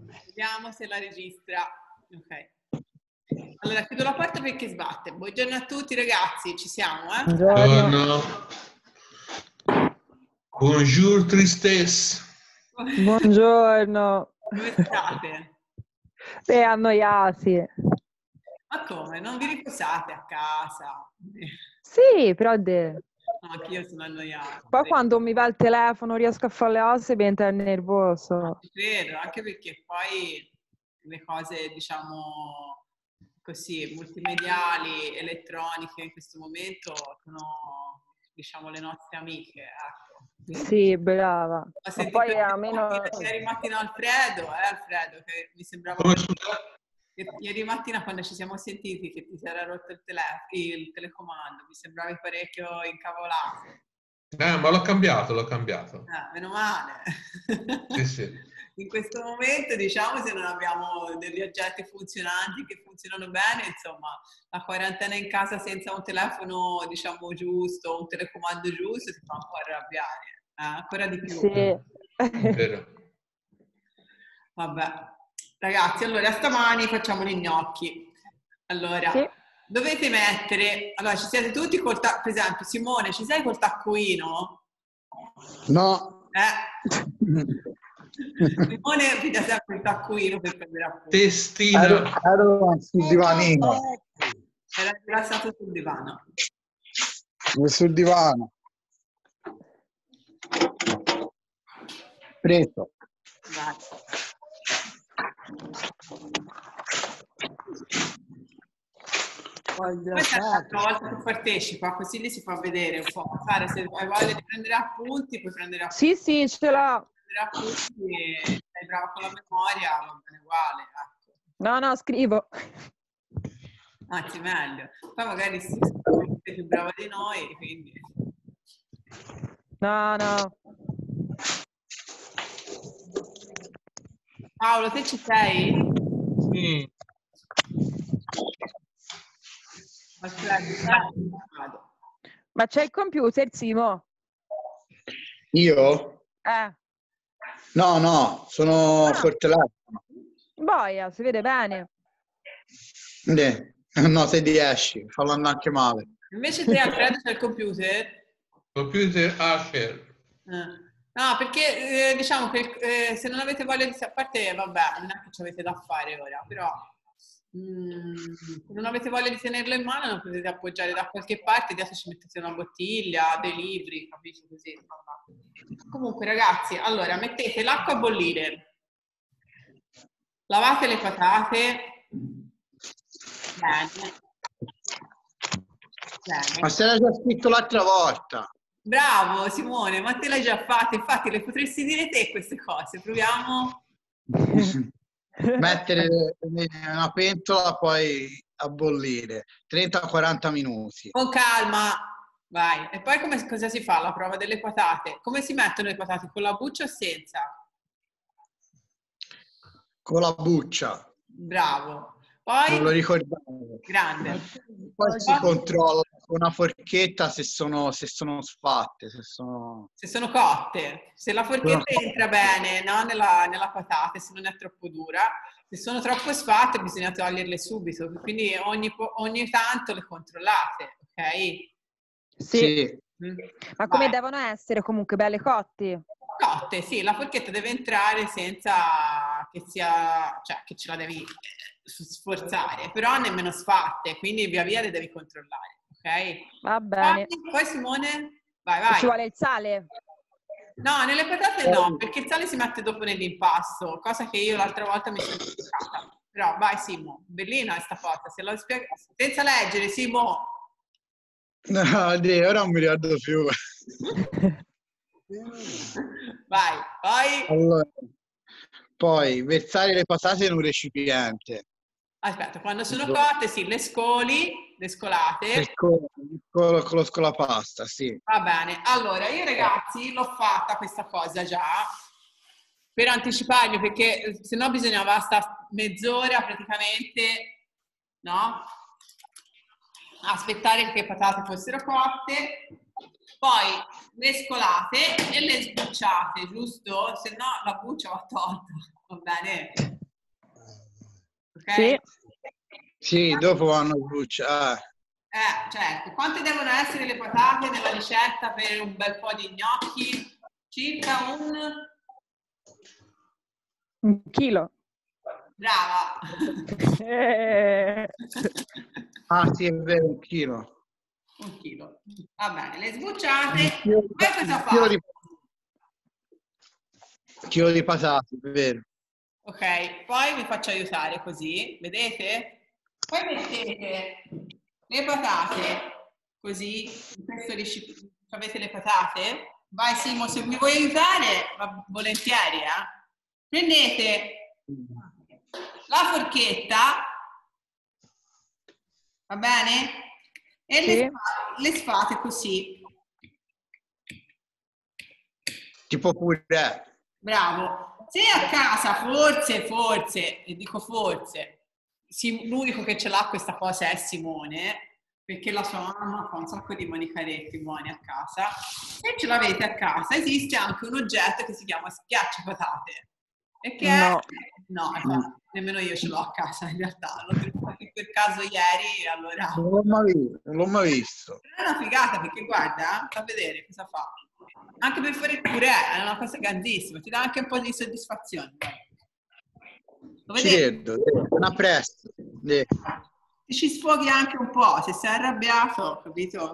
Vediamo se la registra. Ok. Allora, chiudo la porta perché sbatte. Buongiorno a tutti ragazzi, ci siamo, eh? Buongiorno. Bonjour tristesse. Buongiorno. Come state? Annoiati. Ma come? Non vi riposate a casa? Sì, però No, anch'io sono annoiata. poi quando mi va il telefono riesco a fare le cose diventa nervoso. Ci credo, anche perché poi le cose, diciamo così, multimediali, elettroniche in questo momento sono, diciamo, le nostre amiche, ecco. Sì, brava. Ho Ma sentito poi almeno... ieri mattina Alfredo, che mi sembrava... Come scusa? Ieri mattina quando ci siamo sentiti che ti si era rotto il telecomando, mi sembravi parecchio incavolato. Ma l'ho cambiato. Meno male. Sì, sì. In questo momento, diciamo, se non abbiamo degli oggetti funzionanti che funzionano bene, insomma, la quarantena in casa senza un telefono, diciamo, giusto, un telecomando giusto, ti fa un po' arrabbiare, ancora di più. Sì. Vero. Vabbè. Ragazzi, allora stamani facciamo gli gnocchi. Allora, Sì. dovete mettere... Allora, ci siete tutti col taccuino, per esempio, Simone, ci sei col taccuino? No. Simone piglia sempre il taccuino per prendere appunti. Testina. Ero sul divanino. Era rilassato sul divano. Sul divano. Preso. Vai. Questa è la prima volta che partecipa, così li si fa vedere un po'. Sara, se hai voglia di prendere appunti, puoi prendere appunti. Sì, ce l'ho. Prendere appunti e sei brava con la memoria, va bene uguale. Ecco. No, scrivo. Anzi, meglio. Poi magari sei più brava di noi, quindi... No. Paolo, te ci sei? Sì. Ma c'è il computer, Simo? Io? No, sono col telefono. Boia, si vede bene. No, se riesci, fallo andare anche male. Invece te, Alfredo, c'è il computer? Computer Asher. No, perché diciamo che se non avete voglia di... A parte, vabbè, non è che ci avete da fare ora, però se non avete voglia di tenerlo in mano lo potete appoggiare da qualche parte, adesso ci mettete una bottiglia, dei libri, capisci così. Vabbè. Comunque ragazzi, allora mettete l'acqua a bollire, lavate le patate, bene. Ma se l'hai già scritto l'altra volta. Bravo Simone, ma te l'hai già fatta, infatti le potresti dire te queste cose, proviamo. Mettere una pentola poi a bollire 30-40 minuti. Con calma, vai. E poi cosa si fa la prova delle patate? Come si mettono le patate? Con la buccia o senza? Con la buccia. Bravo. Poi, non lo ricordavo. Grande. Poi si controlla con una forchetta se sono sfatte, se sono cotte. Se la forchetta entra bene, no? nella patata, se non è troppo dura. Se sono troppo sfatte bisogna toglierle subito, quindi ogni tanto le controllate, ok? Sì. Ma come devono essere comunque? Belle cotte? Cotte, sì, la forchetta deve entrare senza che sia, cioè che ce la devi sforzare, però nemmeno sfatte, quindi via via le devi controllare, ok? Va bene. Poi Simone, vai. Ci vuole il sale? No, nelle patate no, perché il sale si mette dopo nell'impasto, cosa che io l'altra volta mi sono dimenticata. Però vai Simo, bellina questa cosa, se lo spiego senza leggere, Simo. No, ora non mi ricordo più. Vai, poi... Allora, poi versare le patate in un recipiente. Aspetta, quando sono cotte, sì, le scolate. Con lo scolapasta, sì. Va bene. Allora, io ragazzi l'ho fatta questa cosa già, per anticiparmi, perché sennò bisognava stare mezz'ora praticamente, no? Aspettare che le patate fossero cotte. Poi le scolate e le sbucciate, giusto? Se no la buccia va tolta, va bene? ok? Sì. Sì, dopo vanno sbucciate. Certo. Quante devono essere le patate nella ricetta per un bel po' di gnocchi? Circa Un chilo. Brava! Ah, sì, è vero, un chilo. Un chilo. Va bene, le sbucciate. Un chilo di, Poi cosa un chilo fate? chilo di patate, è vero. Ok, poi vi faccio aiutare così, vedete? Poi mettete le patate così, in questo recipiente. Avete le patate? Vai Simo, se mi vuoi aiutare, volentieri, Prendete la forchetta, va bene? E Sì. le sfate così. Tipo purè. Bravo. Se a casa, forse, e dico forse, l'unico che ce l'ha questa cosa è Simone, perché la sua mamma fa un sacco di manicaretti buoni a casa. Se ce l'avete a casa, esiste anche un oggetto che si chiama schiacciapatate. E che è... No. No, nemmeno io ce l'ho a casa in realtà. L'ho trovato per caso ieri, allora... Non l'ho mai visto. È una figata perché guarda, fa vedere cosa fa. Anche per fare il purè è una cosa grandissima, ti dà anche un po' di soddisfazione. Lo Ci vedete? vedo, a presto. Ti ci sfoghi anche un po', se sei arrabbiato, capito?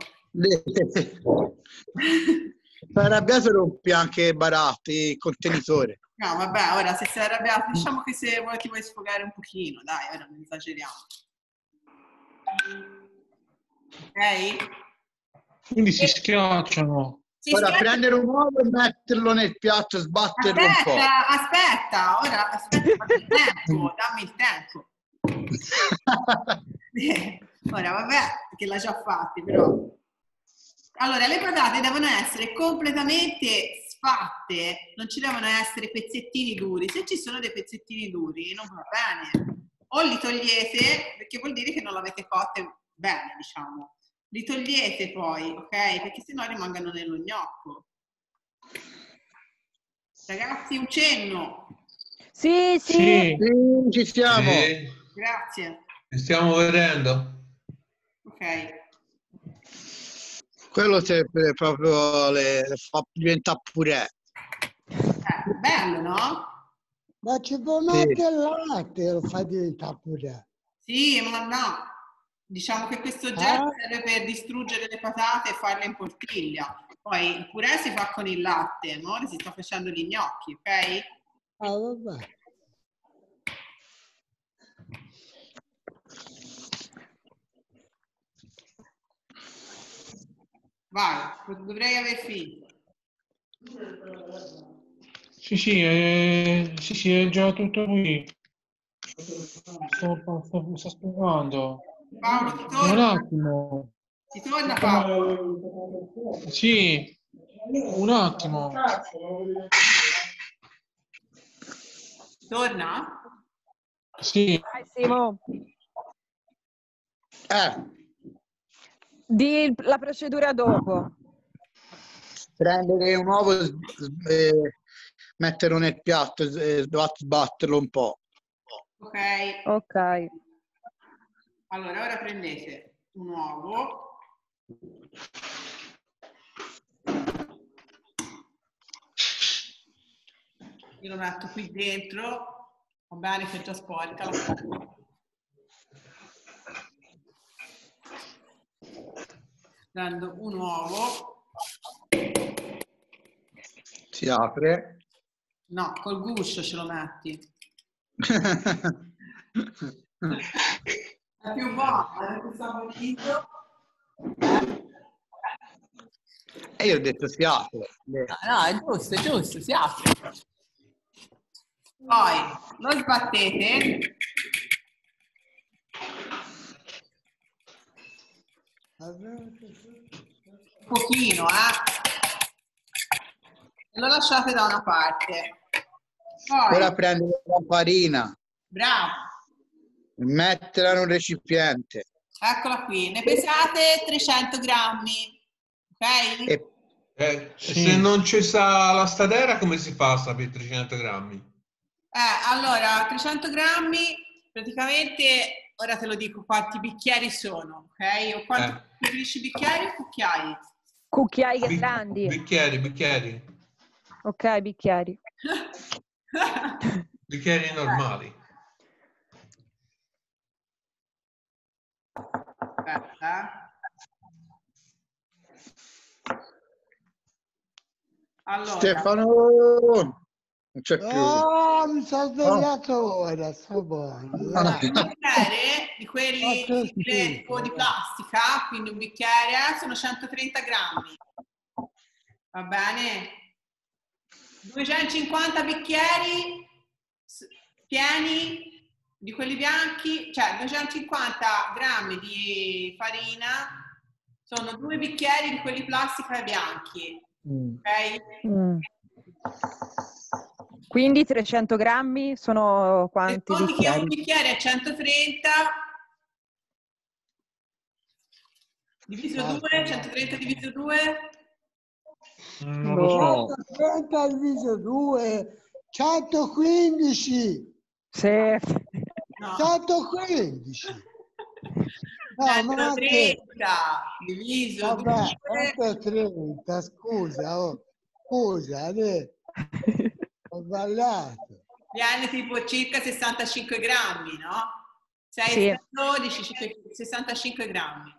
Per arrabbiato rompi anche baratti, il contenitore. No, vabbè, ora se sei arrabbiato, diciamo che se ti vuoi sfogare un pochino, dai, ora non esageriamo. Ok? Quindi si schiacciano. Ora prendere un uovo e metterlo nel piatto e sbatterlo un po'. Aspetta, dammi il tempo. Ora, vabbè, che l'ha già fatti, però. Allora, le patate devono essere completamente sfatte, non ci devono essere pezzettini duri. Se ci sono dei pezzettini duri, non va bene. O li togliete, perché vuol dire che non l'avete cotte bene, diciamo. Li togliete poi, ok? Perché sennò rimangono nello gnocco. Ragazzi, un cenno. Sì. Sì, ci siamo. Sì. Grazie. Ci stiamo vedendo. Ok. Quello serve proprio le fa diventare purè. Bello, no? Ma ci può mettere il latte e lo fa diventare purè. Sì, ma no. Diciamo che questo oggetto serve per distruggere le patate e farle in poltiglia. Poi il purè si fa con il latte, no? Ora si sta facendo gli gnocchi, ok? Ah, vabbè. Vai, dovrei aver finito. Sì, è già tutto qui. Sto spiegando. Paolo, ti Un torna? attimo. Ti torna Paolo? Sì, un attimo. Torna? Sì. Vai, Simo. Di la procedura dopo. Prendere un uovo e metterlo nel piatto e sbatterlo un po'. Ok. Allora, ora prendete un uovo. Io lo metto qui dentro. Va bene che è già sporca la cosa. Prendo un uovo. Si apre. No, col guscio ce lo metti. È più buono, è più saporito. E io ho detto si apre. No, è giusto, si apre. Poi lo sbattete. Un pochino, e lo lasciate da una parte. Poi, Ora prendere la farina bravo, e metterla in un recipiente. eccola qui, ne pesate 300 grammi, ok? Sì. Se non ci sta la stadera, come si fa a sapere 300 grammi? Allora, 300 grammi praticamente, ora te lo dico quanti bicchieri sono, ok? O quanti preferisci, bicchieri o cucchiai? Cucchiai grandi. Bicchieri. Ok, bicchieri. Bicchieri normali. Aspetta. Allora. Stefano! Non c'è più. Oh, mi sono svegliato ora, sto buono. Un Dai. bicchiere di quelli Fatto schifo, tipo di plastica, quindi un bicchiere sono 130 grammi. Va bene? 250 bicchieri pieni di quelli bianchi, cioè 250 grammi di farina sono 2 bicchieri di quelli plastica bianchi. Ok? Quindi 300 grammi sono quanti Conti che un bicchieri? bicchiere è 130 diviso 2, 130 diviso 2. Non lo so. 130 diviso 2, 115. Sì. No. 115. No, ma che... 130 diviso Vabbè, 2. 130, scusa, scusa, ho sbagliato. Viene tipo circa 65 grammi, no? 6 Sì. 12, 65 grammi.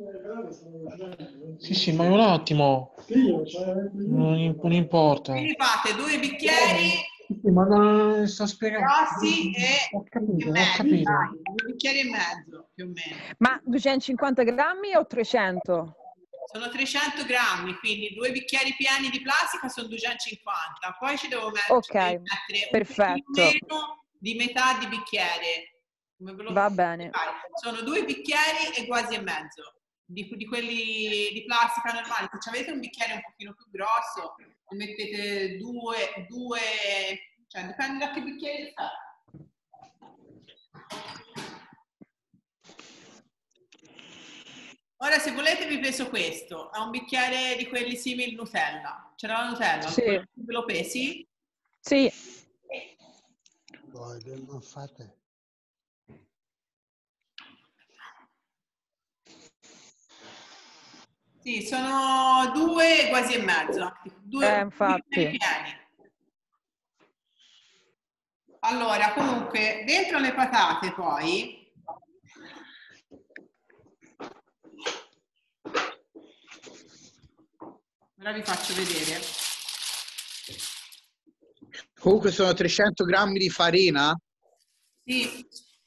Sì, ma un attimo. Non importa. Quindi fate 2 bicchieri Ma non sto spiegando. grossi Ho e mezzo, capito. dai, 2 bicchieri e mezzo, più o meno. Ma 250 grammi o 300? Sono 300 grammi, quindi 2 bicchieri pieni di plastica sono 250. Poi ci devo mettere, Ok, perfetto. un meno di metà di bicchiere. Come ve lo Va posso bene. spiegare? Sono 2 bicchieri e quasi e mezzo di quelli di plastica normali. Se avete un bicchiere un pochino più grosso, ne mettete due, cioè dipende da che bicchiere fa. Ora, se volete, vi peso questo. È un bicchiere di quelli simili Nutella. C'è la Nutella? Sì. Ve lo pesi? Sì. Poi non fate. Sì, sono 2 quasi e mezzo. 2 infatti. pieni. Allora, comunque, dentro le patate poi... Ora vi faccio vedere. Comunque sono 300 grammi di farina. Sì.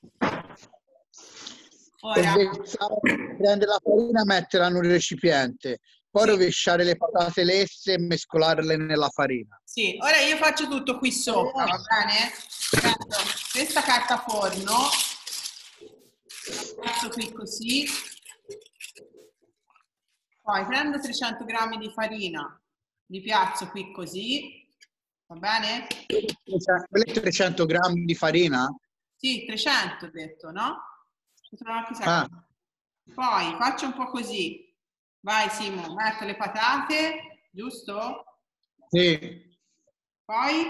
Ora. Prendere la farina, metterla in un recipiente, poi rovesciare le patate lesse e mescolarle nella farina. Sì, ora io faccio tutto qui sopra, va bene? Prendo questa carta forno, la faccio qui così. Poi prendo 300 grammi di farina, li piazzo qui così, va bene? 300 grammi di farina? Sì, 300 ho detto, no? Ah. Poi faccio un po' così. Vai Simo, metto le patate, giusto? Sì. Poi?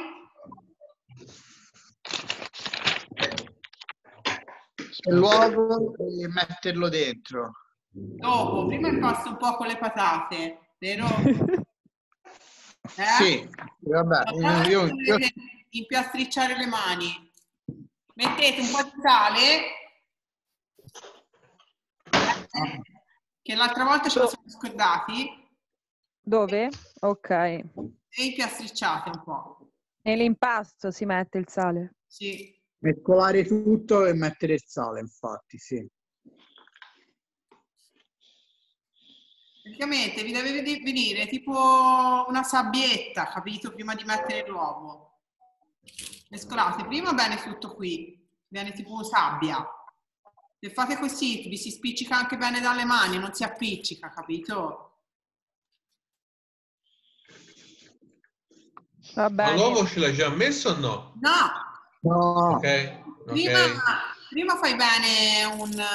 L'uovo e metterlo dentro. Dopo, prima impasto un po' con le patate, vero? Sì, vabbè. Io... Impiastricciare le mani. Mettete un po' di sale, che l'altra volta ce lo siamo scordati. Dove? Ok. E impiastricciate un po'. Nell'impasto si mette il sale? Sì. Mescolare tutto e mettere il sale, infatti, sì. Praticamente vi deve venire tipo una sabbietta, capito? Prima di mettere l'uovo. Mescolate prima bene tutto qui, viene tipo sabbia. Se fate così vi si spiccica anche bene dalle mani, non si appiccica, capito? Va bene. Ma l'uovo ce l'hai già messo o no? No! Ok. Prima fai bene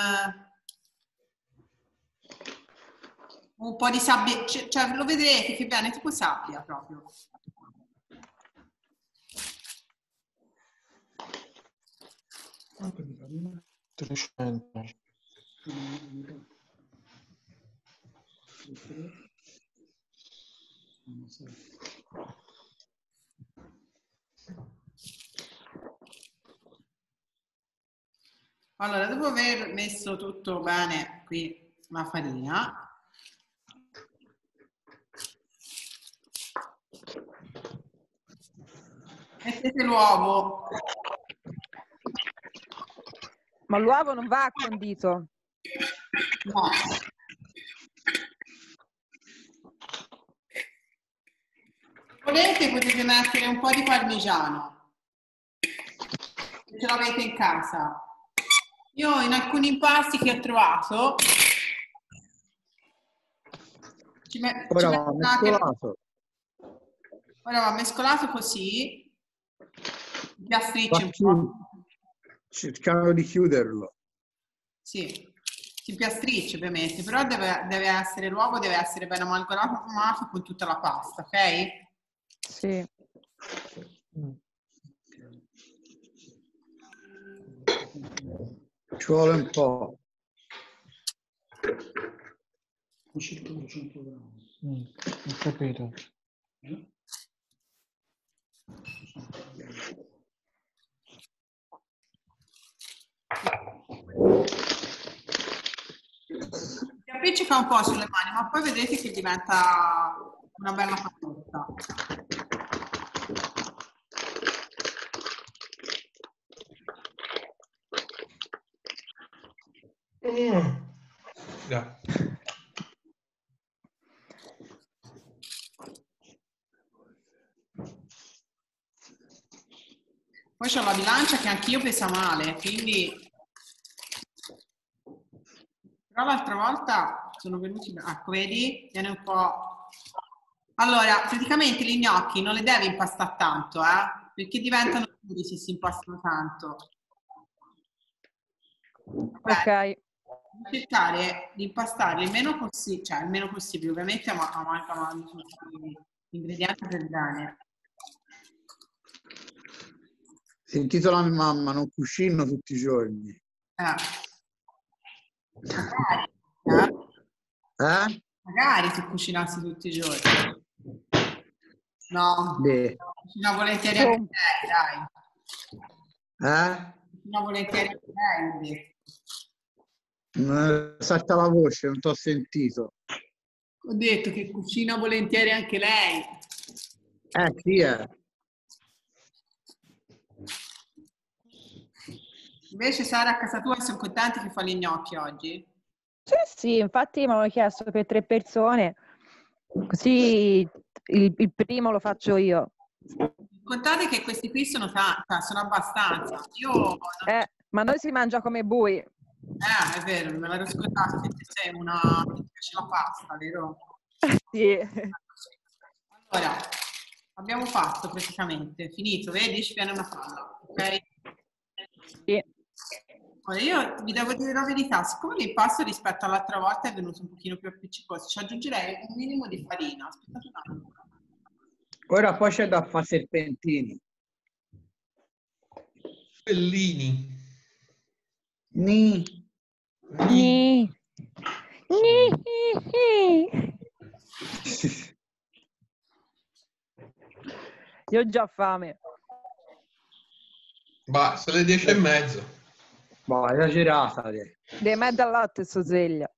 un po' di sabbia, cioè lo vedrete che viene tipo sabbia proprio. 300. Allora, dopo aver messo tutto bene qui la farina, mettete l'uovo. Ma l'uovo non va condito. No. Volete potete mettere un po' di parmigiano, se ce l'avete in casa. Io in alcuni impasti che ho trovato ora va mescolato così, piastricci un po'. Cercando di chiuderlo. Sì, si piastricci ovviamente, però deve essere, l'uovo deve essere ben amalgamato con tutta la pasta, ok? Sì. Ci vuole un po'. Ho capito. Si appiccica un po' sulle mani, ma poi vedete che diventa una bella pasta. Yeah. Poi c'ho la bilancia che anch'io pesa male, quindi... Però l'altra volta sono venuti... Ecco, vedi? Viene un po'... Allora, praticamente gli gnocchi non le devi impastare tanto, perché diventano duri se si impastano tanto. Ok. Cercare di impastarli il meno possibile, cioè il meno possibile, ovviamente mancano tutti gli ingredienti per bene. Sentito la mia mamma, non cucino tutti i giorni. Magari se cucinassi tutti i giorni. No, cucina volentieri anche lei, dai. Cucina volentieri anche lei. Salta la voce, non t'ho sentito. Ho detto che cucina volentieri anche lei. Sì, Invece Sara, a casa tua sono contenti che fa gli gnocchi oggi? Sì, infatti mi hanno chiesto per 3 persone, così il primo lo faccio io. Contate che questi qui sono abbastanza. Io ma noi si mangia come bui. È vero, me l'ero scordata che sei una che ti piace la pasta, vero? Sì. Allora, abbiamo fatto praticamente, finito, vedi? Ci viene una palla, ok? Sì. Allora, io vi devo dire la verità, siccome l'impasto rispetto all'altra volta è venuto un pochino più appiccicoso, ci aggiungerei un minimo di farina. Aspettate un attimo. Ora poi c'è da fare serpentini. Bellini. Ni. Io ho già fame. Ma sono le 10:30. Boh, esagerata. Devi mettere al latte sto sveglia.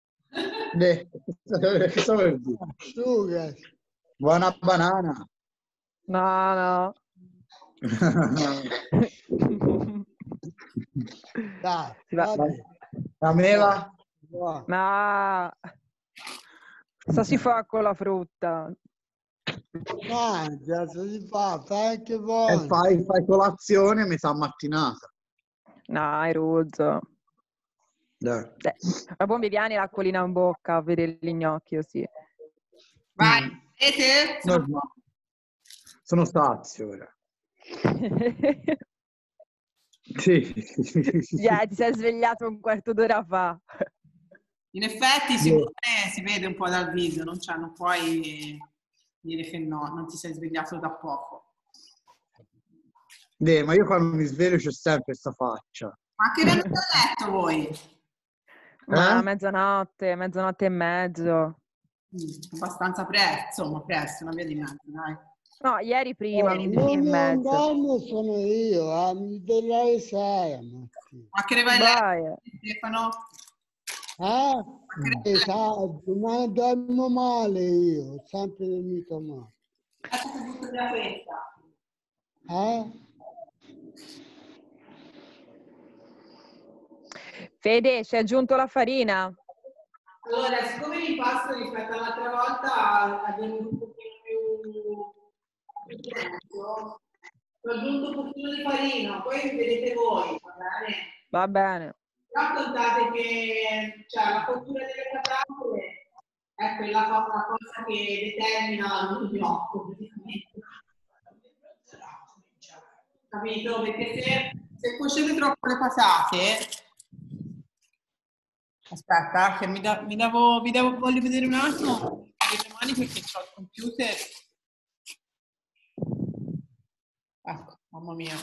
Cosa vuol dire? Buona banana. No. Dai, la mela? No. Cosa si fa con la frutta? Mangia, si fa, fai anche buono. Fai colazione metà mattinata. No, è rozzo. Ma poi mi viene l'acquolina in bocca a vedere gli gnocchi così. Vai, vedete? Sono sazio ora. Sì. Ti sei svegliato un quarto d'ora fa. In effetti si vede un po' dal viso, non puoi dire che no, non ti sei svegliato da poco. Ma io quando mi sveglio c'ho sempre questa faccia. Ma che ne avete letto voi? Ma mezzanotte e mezzo. Abbastanza presto, insomma, presto, una via di mezzo, dai. No, ieri prima, Non l'11 e mi mezzo. andiamo, sono io, mi sveglio alle 6 mattina. Ma che ne vai a Vai. letto, Stefano? Esatto, ma dormo male io, ho sempre dormito male. Butto via questa. Fede, ci hai aggiunto la farina? Allora, siccome l'impasto rispetto all'altra volta è venuto un pochino più denso, ho aggiunto un pochino di farina, poi vedete voi, va bene? Va bene. Però contate che la cottura delle patate è quella la cosa che determina lo gnocco, capito? Perché se cuocete troppo le patate, aspetta, che voglio vedere un attimo le mani perché ho il computer. Ecco, mamma mia.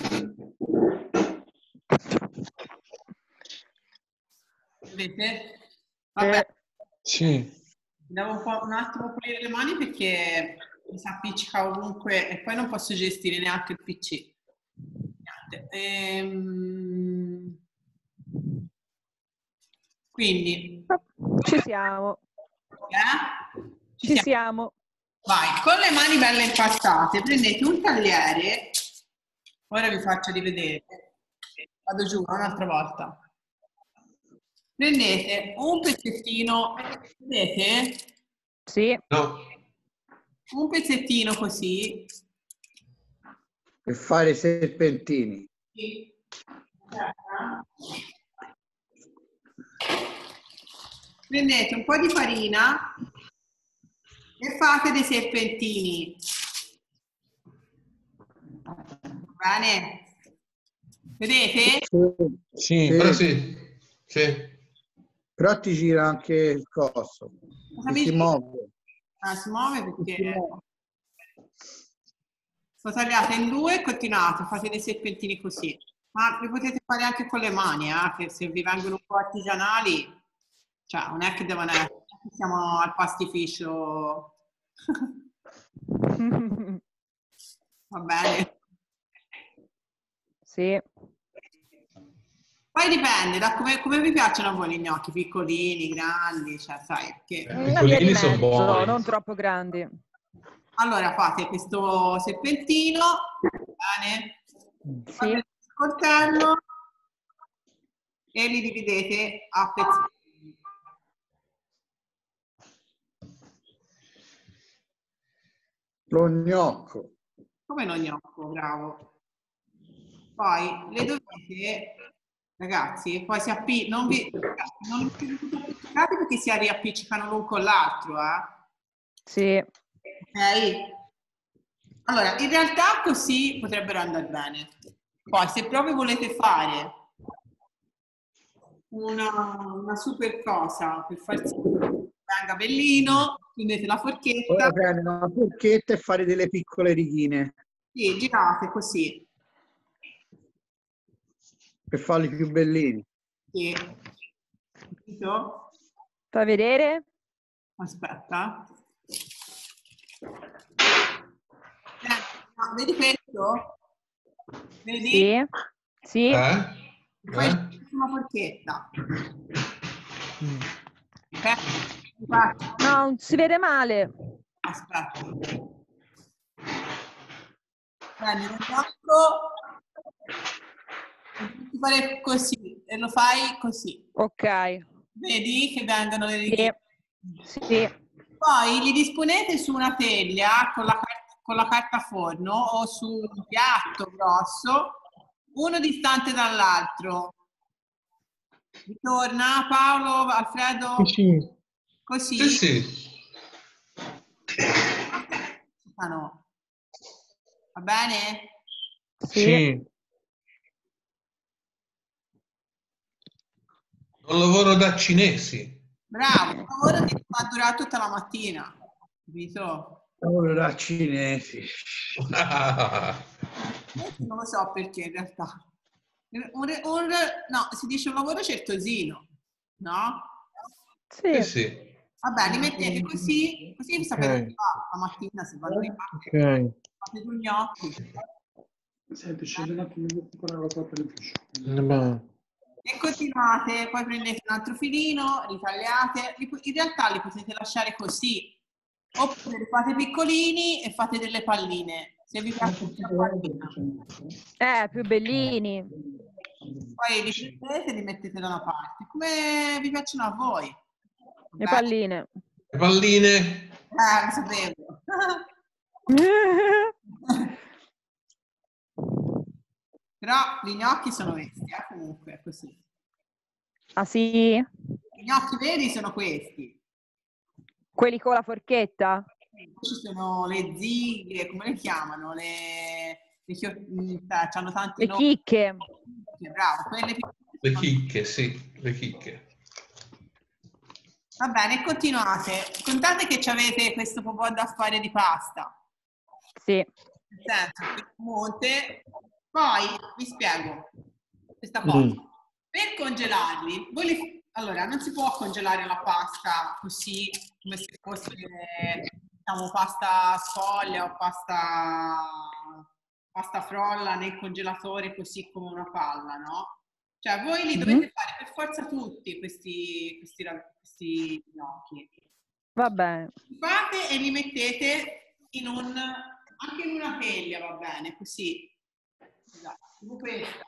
Vedete? Vabbè. Sì. Devo un attimo pulire le mani perché mi si appiccica ovunque e poi non posso gestire neanche il PC. Quindi ci siamo. Ci siamo. Vai, con le mani belle impastate, prendete un tagliere, ora vi faccio rivedere, vado giù un'altra volta. Prendete un pezzettino, vedete? Sì. No. Un pezzettino così. Per fare i serpentini. Sì. Prendete un po' di farina e fate dei serpentini. Bene? Vedete? Sì. Sì. Però ti gira anche il coso. Si muove. Si muove perché sono tagliate in due e continuate, fate dei serpentini così. Ma li potete fare anche con le mani, che se vi vengono un po' artigianali, cioè non è che devono essere, siamo al pastificio. Va bene? Sì. Poi dipende da come vi piacciono a voi gli gnocchi, piccolini, grandi, cioè sai che... Piccolini sono buoni. Non troppo grandi. Allora fate questo serpentino, bene? Sì. Fate il coltello e li dividete a pezzettini. Lo gnocco. Come lo gnocco, bravo. Poi le dovete, ragazzi, poi non vi appiccicate perché si riappiccicano l'un con l'altro, Sì. Ok? Allora, in realtà così potrebbero andare bene. Poi, se proprio volete fare una super cosa per far sì che venga bellino, prendete la forchetta. Ora prendere una forchetta e fare delle piccole righine. Sì, girate così. Per farli più bellini. Sì. Capito? Fai vedere? Aspetta. Vedi questo? Vedi? Sì. Sì. Poi una forchetta. No, si vede male. Aspetta. Prendi un gnocco e fare così e lo fai così. Ok. Vedi che vengono le righine? Sì. Poi li disponete su una teglia con la carta forno o su un piatto grosso, uno distante dall'altro. Ritorna Paolo, Alfredo? Sì. Così? Sì. No. Va bene? Sì. Un lavoro da cinesi. Bravo, un lavoro che va durato tutta la mattina. Capito? Lavoro da cinesi. Non lo so perché in realtà. No, si dice un lavoro certosino, no? Sì, Sì. sì. Vabbè, li mettete così sapete Ok, la mattina se vanno di parte, ok. fate due gnocchi. Senti, scendi un attimo, devo preparare la porta dell'ufficio. Va. E continuate, poi prendete un altro filino, ritagliate, in realtà li potete lasciare così, oppure li fate piccolini e fate delle palline, se vi piace la pallina. Più bellini. Poi li prendete e li mettete da una parte, come vi piacciono a voi. Le Beh, palline. Le palline. lo sapevo. Però gli gnocchi sono questi, comunque, è così. Ah sì? I gnocchi veri sono questi. Quelli con la forchetta? Ci sono le zighe, come le chiamano? Hanno tanti Le nomi. chicche. Bravo, quelle Le chicche, sì, le chicche. Va bene, continuate. Contate che ci avete questo po' da fare di pasta. Sì. Nel senso, che monte. Poi vi spiego questa cosa. Per congelarli, allora non si può congelare la pasta così come se fosse diciamo pasta sfoglia o pasta frolla nel congelatore così come una palla, no? Cioè voi li dovete fare per forza tutti questi gnocchi. Va bene. Li fate e li mettete anche in una teglia, va bene, così. Esatto, tipo questa.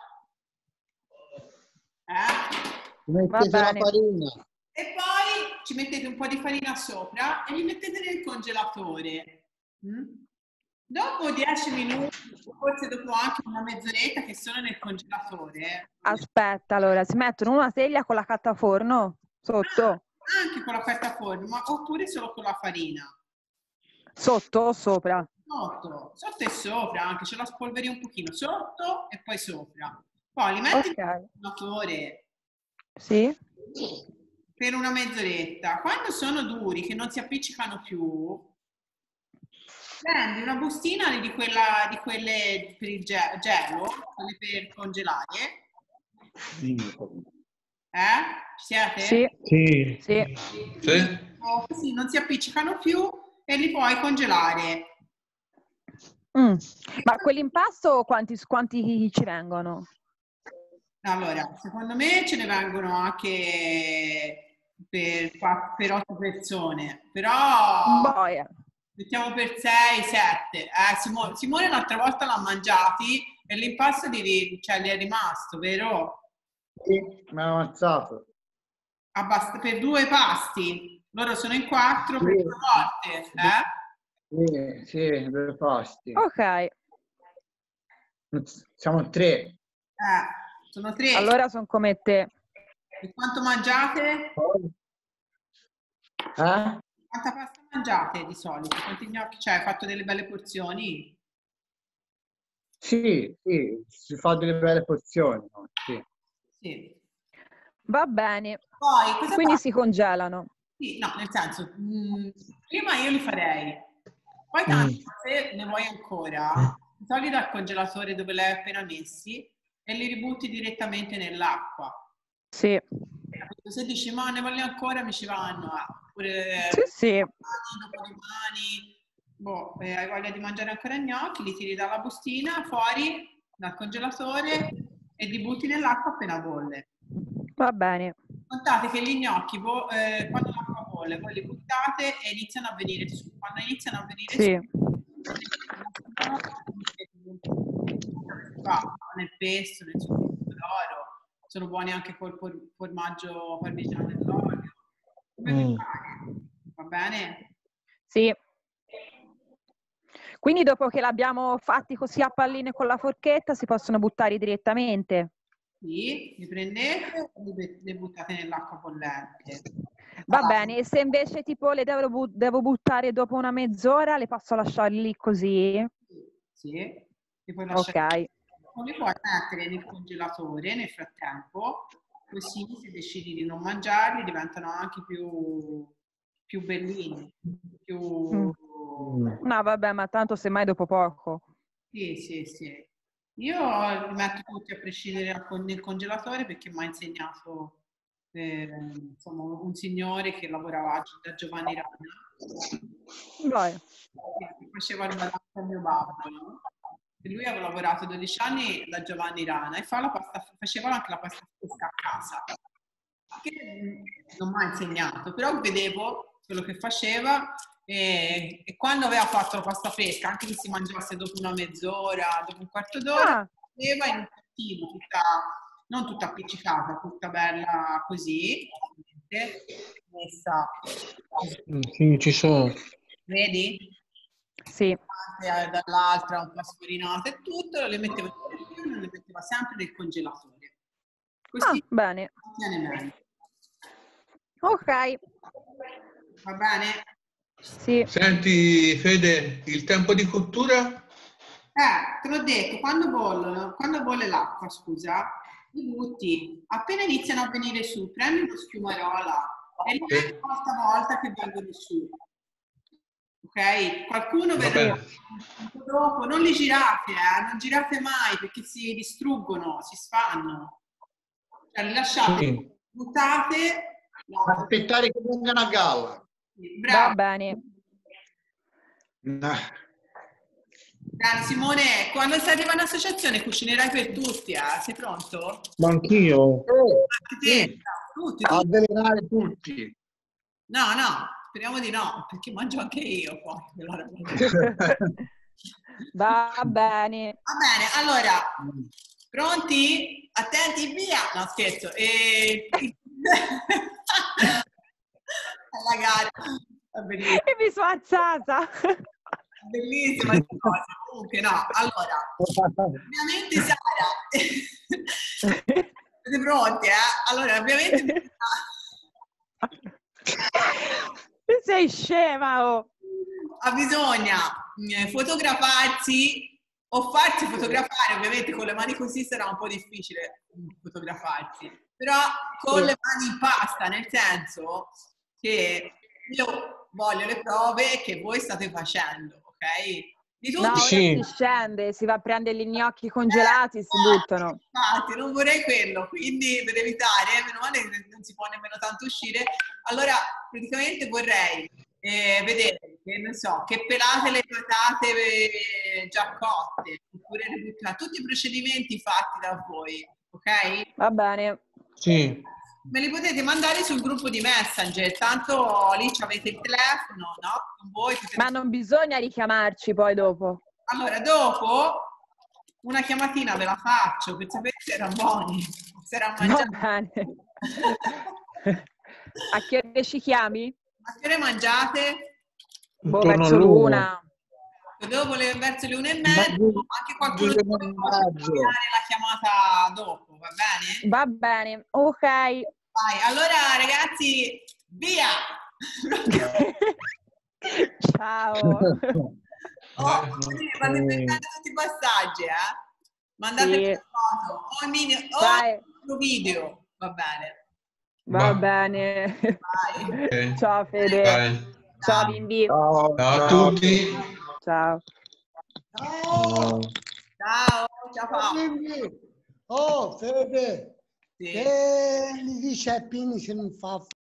Mettete la bene. farina. E poi ci mettete un po' di farina sopra e li mettete nel congelatore. Dopo 10 minuti, forse dopo anche una mezz'oretta che sono nel congelatore. Aspetta, allora, si mettono una teglia con la cattaforno sotto? Anche con la piattaforma, oppure solo con la farina. Sotto o sopra? Sotto e sopra, anche ce la spolveri un pochino, sotto e poi sopra. Poi li metti nel congelatore. Sì. Per una mezz'oretta. Quando sono duri, che non si appiccicano più, prendi una bustina di quelle per il gelo, quelle per congelare. Ci siete? Sì. Sì. Sì. Sì? Così non si appiccicano più e li puoi congelare. Ma quell'impasto quanti ci vengono? Allora, secondo me ce ne vengono anche per 8 persone, però Boia. mettiamo per 6, 7. Simone l'altra volta l'ha mangiati e l'impasto gli è rimasto, vero? Sì, mi hanno ammazzato. Per 2 pasti. Loro sono in 4 per 2 volte. Sì, 2 pasti. Ok. Siamo 3. Sono 3. Allora sono come te. E quanto mangiate? Quanta pasta mangiate di solito? Quanti gnocchi? Cioè, hai fatto delle belle porzioni? Sì, si fa delle belle porzioni. No? Sì. Va bene. Poi, cosa Quindi fate? si congelano. Sì, no, nel senso, prima io li farei. Poi tanto, se ne vuoi ancora, li togli dal congelatore dove li hai appena messi e li ributti direttamente nell'acqua. Sì. Se dici, ma ne voglio ancora, mi ci vanno. Oppure Sì. domani, hai voglia di mangiare ancora gnocchi, li tiri dalla bustina fuori dal congelatore e li butti nell'acqua appena bolle. Va bene. Contate che gli gnocchi, quando l'acqua bolle, voi li buttate e iniziano a venire su. Quando iniziano a venire su, nel pesto, nel succo d'oro, sono buoni anche col formaggio parmigiano dell'olio. Come vi pare? Va bene? Sì. Quindi dopo che l'abbiamo fatti così a palline con la forchetta si possono buttare direttamente? Sì, li prendete e li buttate nell'acqua bollente. Va bene, e se invece tipo le devo buttare dopo una mezz'ora, le posso lasciare lì così? Sì, li puoi lasciare. Ok. O li puoi mettere nel congelatore nel frattempo, così se decidi di non mangiarli diventano anche più bellini. No, vabbè, ma tanto semmai dopo poco. Sì. Io li metto tutti a prescindere nel congelatore perché mi ha insegnato insomma, un signore che lavorava da Giovanni Rana, Vai. che faceva il badante al mio babbo, no? E lui aveva lavorato 12 anni da Giovanni Rana e faceva anche la pasta fresca a casa, che non mi ha insegnato, però vedevo quello che faceva e quando aveva fatto la pasta fresca, anche che si mangiasse dopo una mezz'ora, dopo un quarto d'ora, faceva in un piattino, non tutta appiccicata, tutta bella così, messa. Sì, ci sono. Vedi? Sì. Dall'altra un po' sfarinata e tutto, le metteva sempre nel congelatore. Così bene. tiene meglio. Ok. Va bene? Sì. Senti Fede, il tempo di cottura? Te l'ho detto, quando bolle l'acqua, scusa, li butti. Appena iniziano a venire su, prendi una schiumarola e li metti volta a volta che vengono su. Ok? Qualcuno verrà dopo, non li girate, non girate mai perché si distruggono, si sfanno. Cioè li lasciate, buttate. No. Aspettare che vengano a galla. Bravo. Va bene. No. Simone, quando si arriva in associazione cucinerai per tutti, sei pronto? Ma anch'io. Sì. Tutti. Avvelenare tutti. No, speriamo di no, perché mangio anche io poi. Va bene. Va bene, allora, pronti? Attenti, via! No, scherzo. La gara. È bellissima. E mi sono alzata. Bellissima cosa. Comunque no, allora, ovviamente Sara, siete pronti, Allora, ovviamente sei scema, oh. Bisogna fotografarsi o farsi fotografare, ovviamente con le mani così sarà un po' difficile fotografarsi, però con le mani in pasta, nel senso che io voglio le prove che voi state facendo, ok? Di tutti no, ora si scende, si va a prendere gli gnocchi congelati, si buttano. Infatti, non vorrei quello, quindi per evitare, meno male che non si può nemmeno tanto uscire, allora praticamente vorrei vedere, che non so, che pelate le patate già cotte, oppure tutti i procedimenti fatti da voi, ok? Va bene. Sì. Me li potete mandare sul gruppo di Messenger, tanto lì avete il telefono, no? Con voi. Ma non bisogna richiamarci poi dopo. Allora, dopo una chiamatina ve la faccio per sapere se erano buoni, se erano mangiati. Va bene. A che ore ci chiami? A che ore mangiate? Verso l'una. Dopo verso le 1:30, anche qualcuno può fare la chiamata dopo, va bene? Va bene, ok. Vai, allora ragazzi, via! Ciao. Fate pensare tutti i passaggi, Mandate le foto, ogni video, va bene. Va bene. Vai. Ciao Fede. Vai. Ciao bimbi. Ciao a tutti. Ciao. Ciao Paolo. Oh, Fede, Sì. che gli dice a Pini se non fa